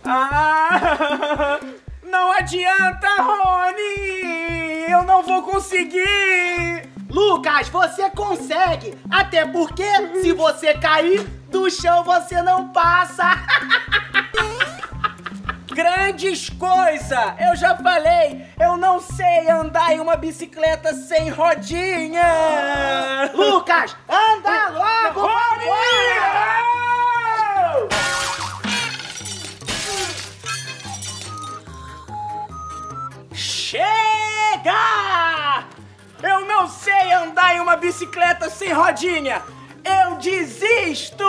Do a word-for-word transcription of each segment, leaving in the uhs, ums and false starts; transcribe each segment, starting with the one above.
Ah, não adianta, Rony! Eu não vou conseguir! Lucas, você consegue! Até porque, se você cair do chão, você não passa! Grandes coisas! Eu já falei, eu não sei andar em uma bicicleta sem rodinha! Lucas, anda logo! Rony! Chega! Eu não sei andar em uma bicicleta sem rodinha! Eu desisto!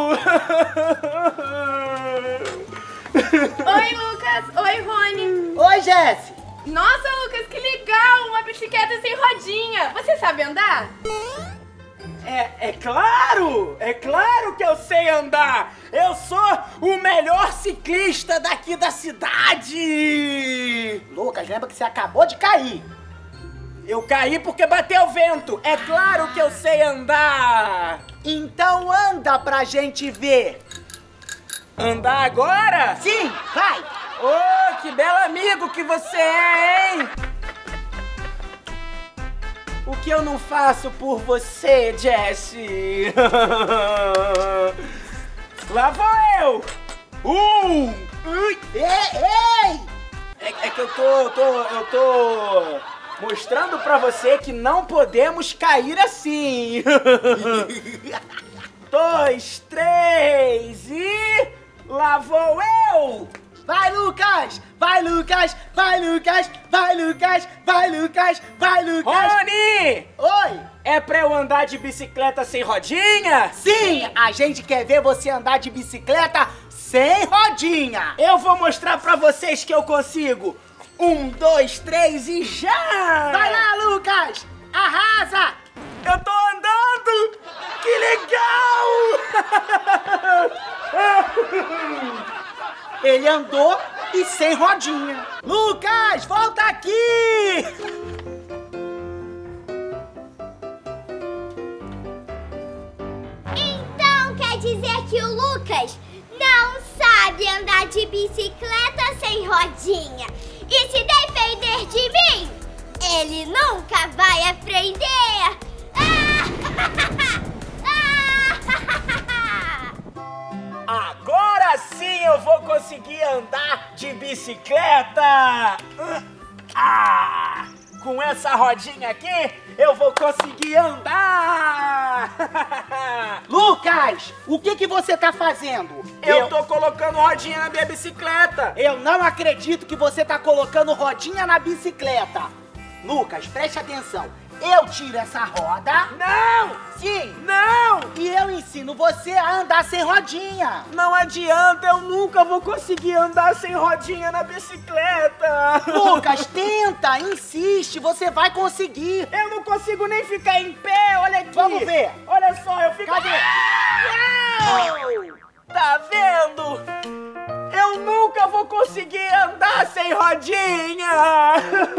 Oi, Lucas! Oi, Rony! Oi, Jessie! Nossa, Lucas, que legal! Uma bicicleta sem rodinha! Você sabe andar? É, é claro! É claro que eu sei andar! Eu sou o melhor ciclista daqui da cidade! Lucas, lembra que você acabou de cair. Eu caí porque bateu vento! É claro que eu sei andar! Então anda pra gente ver. Andar agora? Sim, vai! Oh, que belo amigo que você é, hein? O que eu não faço por você, Jessie? Lá vou eu! Um! Ui. Ei, ei! É, é que eu tô, tô, eu tô mostrando pra você que não podemos cair assim! Dois, três e... lá vou eu! Vai, Lucas! Vai, Lucas! Vai, Lucas! Vai, Lucas! Vai, Lucas! Vai, Lucas! Rony! Oi! É pra eu andar de bicicleta sem rodinha? Sim! A gente quer ver você andar de bicicleta sem rodinha! Eu vou mostrar pra vocês que eu consigo! Um, dois, três e já! Vai lá, Lucas! Arrasa! Eu tô andando! Que legal! Ele andou e sem rodinha. Lucas, volta aqui! Então quer dizer que o Lucas não sabe andar de bicicleta sem rodinha. E se defender de mim, ele nunca vai aprender. Agora sim eu vou conseguir andar de bicicleta! Ah, com essa rodinha aqui, eu vou conseguir andar! Lucas, o que que você tá fazendo? Eu tô colocando rodinha na minha bicicleta! Eu não acredito que você tá colocando rodinha na bicicleta. Lucas, preste atenção. Eu tiro essa roda. Não! Sim. Não! E eu ensino você a andar sem rodinha. Não adianta, eu nunca vou conseguir andar sem rodinha na bicicleta! Lucas, tenta, insiste, você vai conseguir. Eu não consigo nem ficar em pé, olha aqui! Vamos ver. Olha só, eu fico... Cadê? Uau! Tá vendo? Eu nunca vou conseguir andar sem rodinha!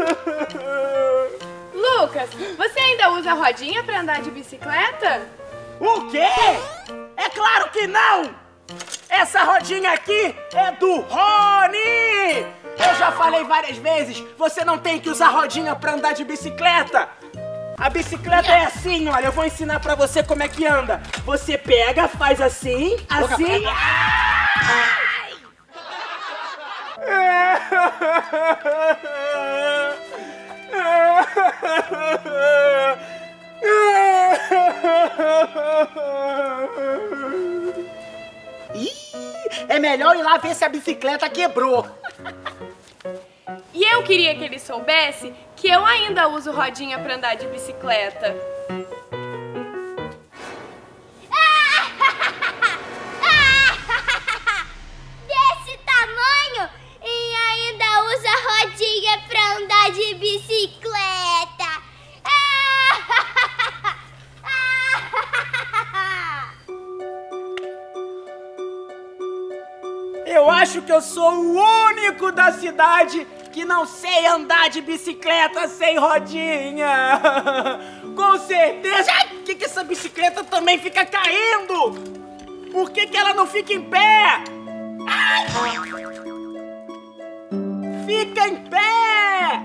Lucas, você ainda usa rodinha pra andar de bicicleta? O quê? É claro que não! Essa rodinha aqui é do Rony! Eu já falei várias vezes, você não tem que usar rodinha pra andar de bicicleta! A bicicleta é assim, olha, eu vou ensinar pra você como é que anda. Você pega, faz assim, assim... Ih, é melhor ir lá ver se a bicicleta quebrou. E eu queria que ele soubesse que eu ainda uso rodinha pra andar de bicicleta. Desse tamanho e ainda usa rodinha pra andar de bicicleta. Eu acho que eu sou o único da cidade que não sei andar de bicicleta sem rodinha. Com certeza. Ai, por que que essa bicicleta também fica caindo? Por que que ela não fica em pé? Ah! Fica em pé!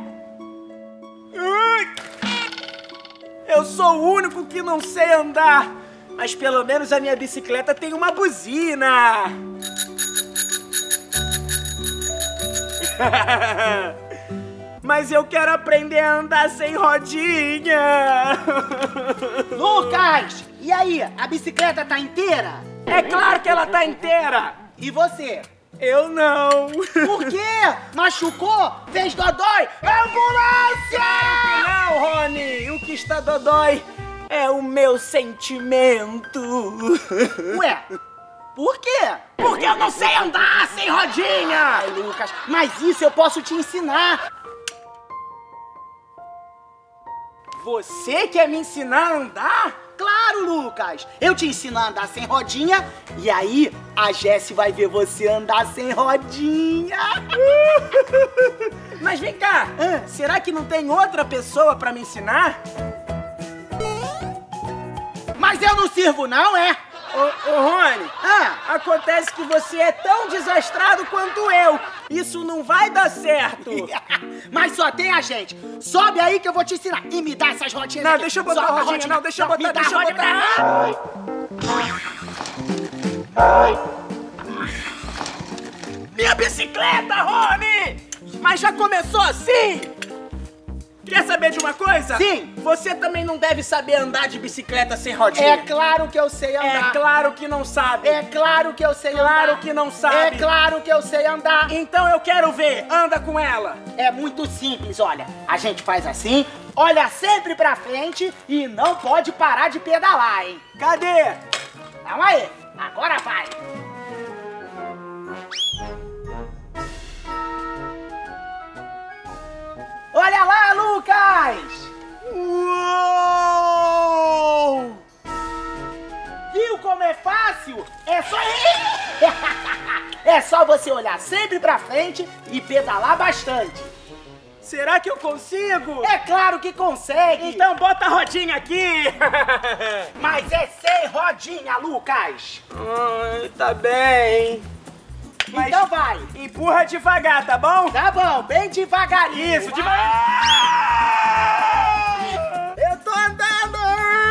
Eu sou o único que não sei andar, mas pelo menos a minha bicicleta tem uma buzina. Mas eu quero aprender a andar sem rodinha. Lucas, e aí? A bicicleta tá inteira? É claro que ela tá inteira. E você? Eu não. Por quê? Machucou? Fez dodói? Ambulância! Não, Rony. O que está dodói é o meu sentimento. Ué, por quê? Porque eu não sei andar sem rodinha. Ai, Lucas, mas isso eu posso te ensinar. Você quer me ensinar a andar? Claro, Lucas! Eu te ensino a andar sem rodinha e aí a Jessie vai ver você andar sem rodinha. Mas vem cá, Ah. será que não tem outra pessoa pra me ensinar? Mas eu não sirvo não, é? Ô, ô Rony, Ah, acontece que você é tão desastrado quanto eu. Isso não vai dar certo. mas só tem a gente. Sobe aí que eu vou te ensinar. E me dá essas rodinhas Não, aqui. deixa eu botar Sobe a rodinha, não, deixa eu botar, me dá deixa a eu rodinha, botar. me dá. Minha bicicleta, Rony! Mas já começou assim? Quer saber de uma coisa? Sim. Você também não deve saber andar de bicicleta sem rodinha. É claro que eu sei andar. É claro que não sabe. É claro que eu sei Claro andar. que não sabe. É claro que eu sei andar. Então eu quero ver. Anda com ela. É muito simples, olha. A gente faz assim, olha sempre pra frente e não pode parar de pedalar, hein? Cadê? Calma aí. Agora vai. Olha lá, Lucas! Uou! Viu como é fácil? É só... é só você olhar sempre pra frente e pedalar bastante. Será que eu consigo? É claro que consegue! Então bota a rodinha aqui. Mas é sem rodinha, Lucas! Ai, tá bem. Mas Então vai! empurra devagar, tá bom? Tá bom, bem devagarinho. Isso, devagar. Eu tô andando.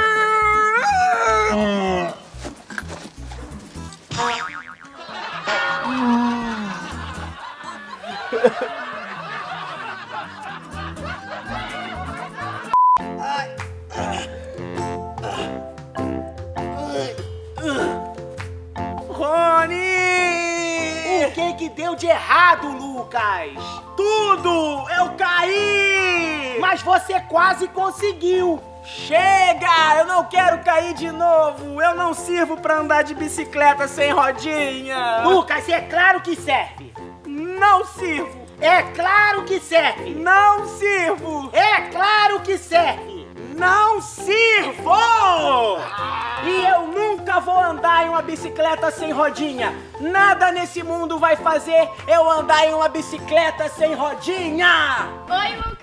Rony! O que que deu de errado, Lucas? Tudo! Eu caí! Mas você quase conseguiu. Chega! Eu não quero cair de novo! Eu não sirvo pra andar de bicicleta sem rodinha! Lucas, é claro que serve. Não sirvo! É claro que serve. Não sirvo! É claro que serve. Não sirvo! E eu nunca vou andar em uma bicicleta sem rodinha! Nada nesse mundo vai fazer eu andar em uma bicicleta sem rodinha! Oi, Lucas.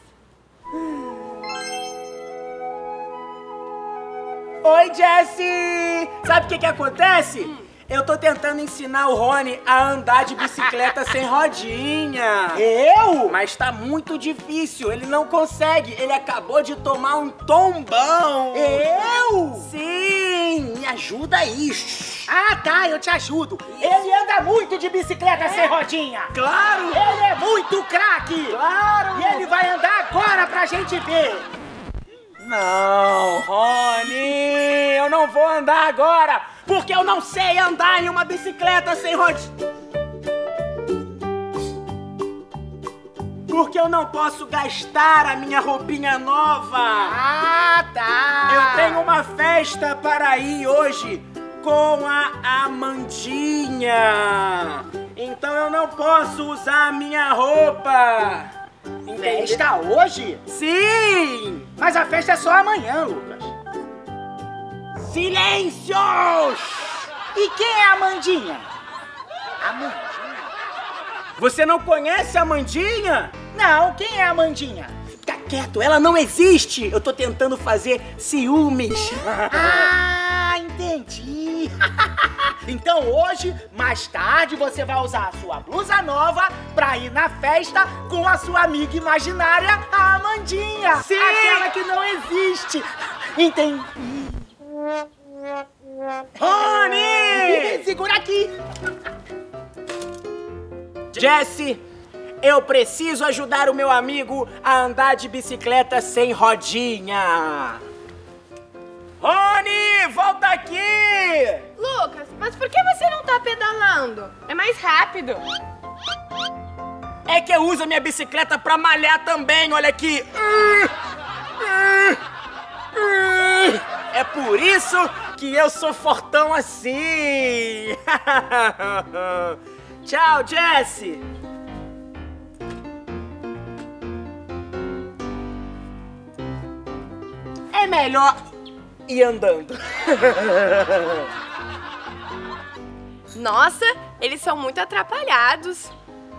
Oi, Jessie! Sabe o que que acontece? Eu tô tentando ensinar o Rony a andar de bicicleta sem rodinha. Eu? Mas tá muito difícil, ele não consegue. Ele acabou de tomar um tombão. Eu? Sim, me ajuda aí. Ah, tá, eu te ajudo. Ele anda muito de bicicleta sem rodinha. Claro! Ele é muito craque. Claro! E ele vai andar agora pra gente ver. Não, Rony, eu não vou andar agora, porque eu não sei andar em uma bicicleta sem rodinha. Porque eu não posso gastar a minha roupinha nova. Ah, tá. Eu tenho uma festa para ir hoje com a Amandinha. Então eu não posso usar a minha roupa. Entendeu? Festa hoje? Sim! Mas a festa é só amanhã, Lucas. Silêncio! E quem é a Amandinha? Amandinha? Você não conhece a Amandinha? Não, quem é a Amandinha? Fica quieto, ela não existe. Eu tô tentando fazer ciúmes. Ah, entendi. aí. Então hoje, mais tarde, você vai usar a sua blusa nova pra ir na festa com a sua amiga imaginária, a Amandinha. Sim! Aquela que não existe. Entendi. Rony! Segura aqui. Jesse, eu preciso ajudar o meu amigo a andar de bicicleta sem rodinha. Rony, volta aqui! Lucas, mas por que você não tá pedalando? É mais rápido. É que eu uso a minha bicicleta pra malhar também, olha aqui. É por isso que eu sou fortão assim. Tchau, Jesse. É melhor ir andando. Nossa, eles são muito atrapalhados.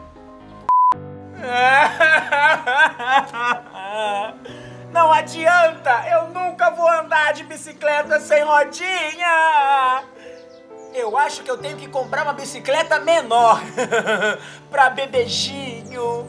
Não adianta, eu nunca vou andar de bicicleta sem rodinha. Eu acho que eu tenho que comprar uma bicicleta menor pra bebejinho.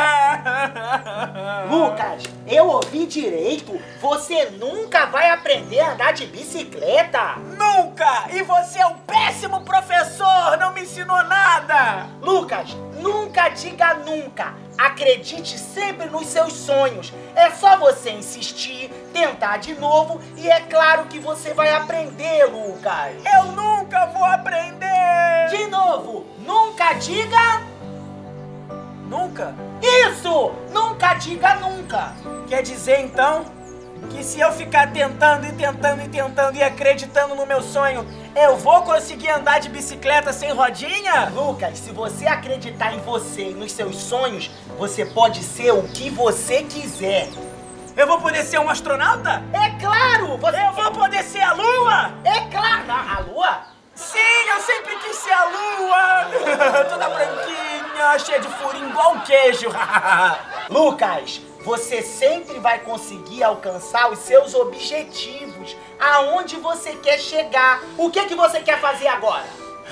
Lucas, eu ouvi direito. Você nunca vai aprender a andar de bicicleta. Nunca! E você é um péssimo professor, não me ensinou nada. Lucas, nunca diga nunca. Acredite sempre nos seus sonhos. É só você insistir, tentar de novo e é claro que você vai aprender, Lucas. Eu nunca vou aprender. De novo, nunca diga... Nunca? Isso! Nunca diga nunca. Quer dizer, então, que se eu ficar tentando e tentando e tentando e acreditando no meu sonho, eu vou conseguir andar de bicicleta sem rodinha? Lucas, se você acreditar em você e nos seus sonhos, você pode ser o que você quiser. Eu vou poder ser um astronauta? É claro! Você... Eu vou poder ser a Lua? É claro! A Lua? Sim, eu sempre quis ser a Lua! Toda branquinha, cheia de furinho, igual um queijo. Lucas, você sempre vai conseguir alcançar os seus objetivos, aonde você quer chegar. O que que você quer fazer agora?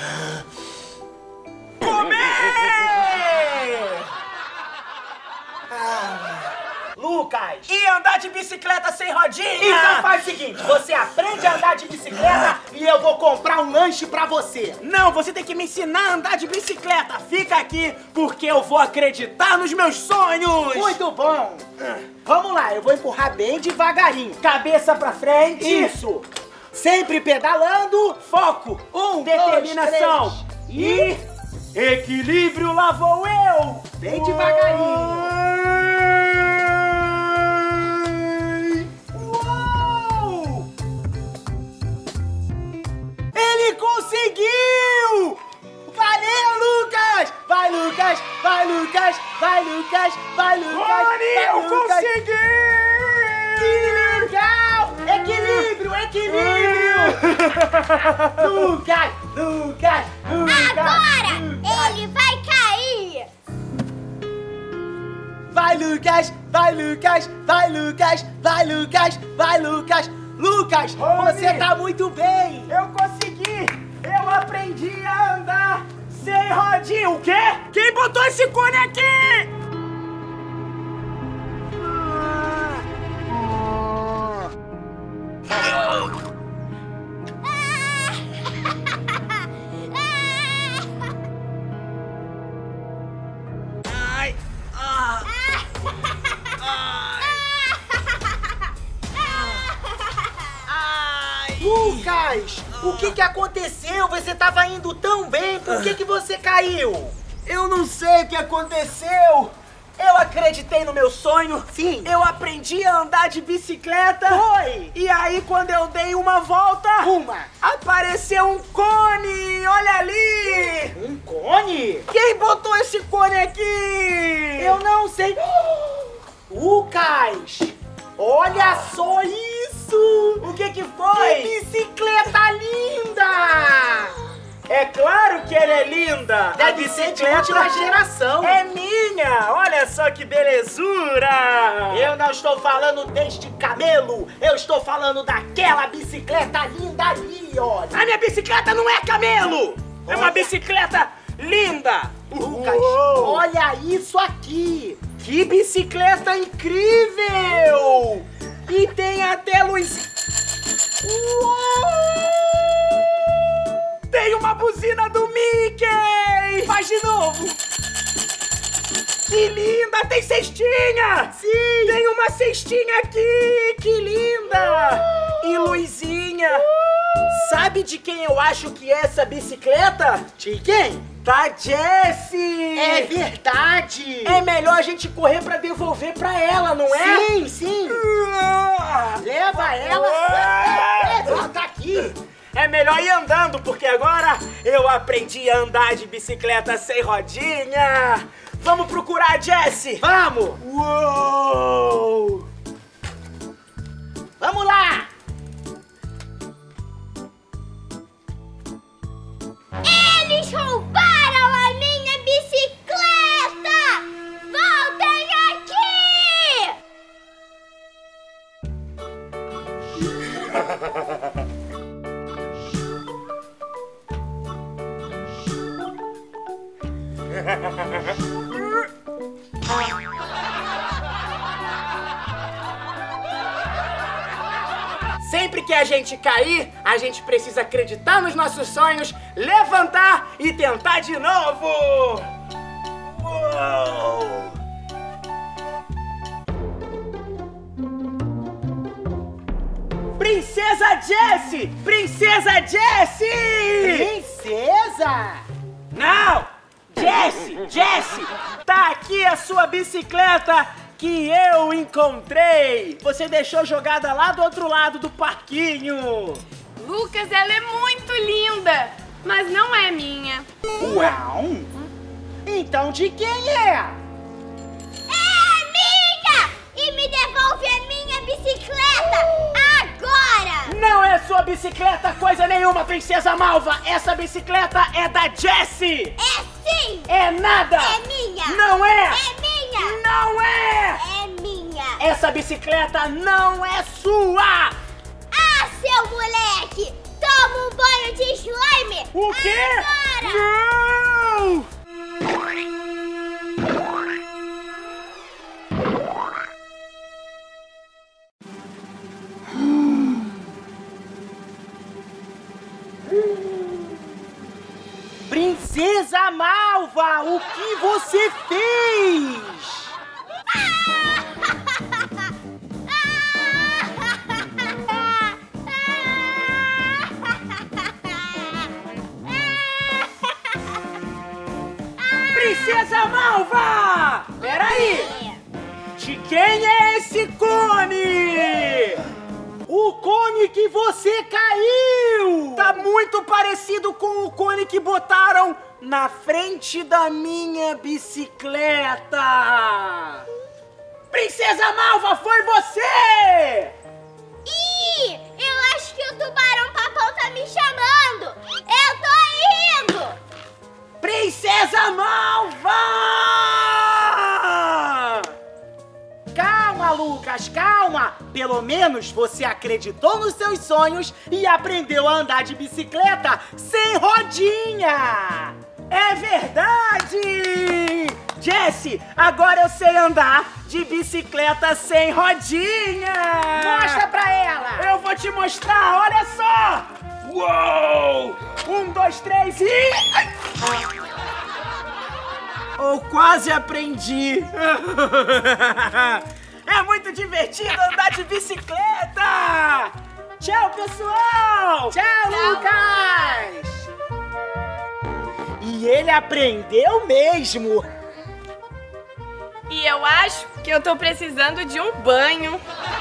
Comer! Ah, Lucas! E andar de bicicleta sem rodinha! Então faz o seguinte, você aprende a andar de bicicleta e eu vou comprar um lanche pra você. Não, você tem que me ensinar a andar de bicicleta. Fica aqui, porque eu vou acreditar nos meus sonhos. Muito bom. Vamos lá, eu vou empurrar bem devagarinho. Cabeça pra frente. Isso. Sempre pedalando. Foco. Um, determinação. dois, três. E equilíbrio, lá vou eu. Bem devagarinho. Conseguiu! Valeu, Lucas! Vai, Lucas! Vai, Lucas! Vai, Lucas! Vai, Lucas! Rony, eu consegui! Que legal! Equilíbrio, equilíbrio! Lucas! Lucas! Lucas! Agora Lucas. ele vai cair! Vai, Lucas! Vai, Lucas! Vai, Lucas! Vai, Lucas! Vai, Lucas! Lucas, Rony, você tá muito bem! Eu consegui! Eu aprendi a andar sem rodinha. O quê? Quem botou esse cone aqui? Ai! Ah! Ai! Lucas, o que que aconteceu? Você tava indo tão bem, por que que você caiu? Eu não sei o que aconteceu. Eu acreditei no meu sonho. Sim. Eu aprendi a andar de bicicleta. Foi. E aí, quando eu dei uma volta... Uma. Apareceu um cone. Olha ali. Um cone? Quem botou esse cone aqui? Eu não sei. Lucas, olha só isso. O que que foi? Que bicicleta linda. É claro que ela é linda! Deve ser de última geração. É minha! Olha só que belezura! Eu não estou falando deste camelo, eu estou falando daquela bicicleta linda ali, olha. A minha bicicleta não é camelo! É uma bicicleta linda! Lucas, Uou. olha isso aqui. Que bicicleta incrível! E tem até luz... Uou! Tem uma buzina do Mickey! Faz de novo! Que linda! Tem cestinha! Sim! Tem uma cestinha aqui! Que linda! E luzinha! Sabe de quem eu acho que é essa bicicleta? De quem? Da Jessie! É verdade! É melhor a gente correr pra devolver pra ela, não é? Sim, sim! Leva ela! Levanta aqui! É melhor ir andando, porque agora eu aprendi a andar de bicicleta sem rodinha! Vamos procurar a Jessie! Vamos! Uou! Vamos lá! Eles roubaram a minha bicicleta! Voltem aqui! Sempre que a gente cair, a gente precisa acreditar nos nossos sonhos, levantar e tentar de novo! Uou! Princesa Jessie! Princesa Jessie! Princesa! Não! Jessie! Jessie! Tá aqui a sua bicicleta que eu encontrei! Você deixou jogada lá do outro lado do parquinho! Lucas, ela é muito linda, mas não é minha. Uau! Então de quem é? É minha! E me devolve a minha bicicleta agora! Não é sua bicicleta coisa nenhuma, Princesa Malva! Essa bicicleta é da Jessie! É sim! É nada! É minha! Não é! É minha! Não é! É minha! Essa bicicleta não é sua! Ah, seu moleque! Toma um banho de slime! O quê? Agora! Não! Princesa Malva, o que você fez? Princesa Malva! Peraí! De quem é esse cone? O cone que você caiu! Tá muito parecido com o cone que botaram na frente da minha bicicleta! Princesa Malva, foi você! Ih, eu acho que o tubarão papão tá me chamando! Eu tô indo! Princesa Malva! Calma, Lucas, calma! Pelo menos você acreditou nos seus sonhos e aprendeu a andar de bicicleta sem rodinha! É verdade! Jessie, agora eu sei andar de bicicleta sem rodinha! Mostra pra ela! Eu vou te mostrar, olha só! Uou! Um, dois, três e... Ai! Eu quase aprendi! É muito divertido andar de bicicleta! Tchau, pessoal! Tchau, Lucas! E ele aprendeu mesmo! E eu acho que eu tô precisando de um banho.